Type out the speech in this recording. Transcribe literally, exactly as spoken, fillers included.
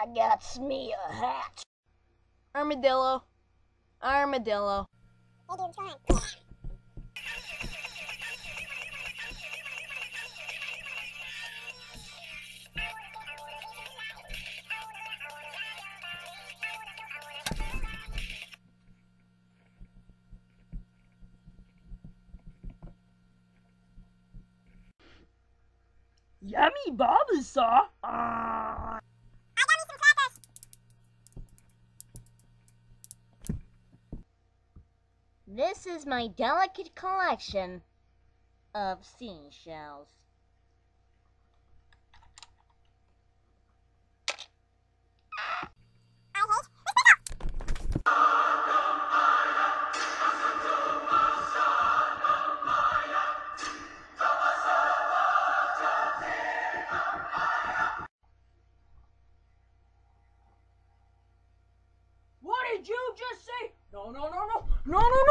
I got me a hat. Armadillo. Armadillo. Hey dude, come on. Yummy bubble saw. Uh. I got me some crackers. This is my delicate collection of seashells. I hate this pickle. What did you just say? No, no, no, no, no, no, no.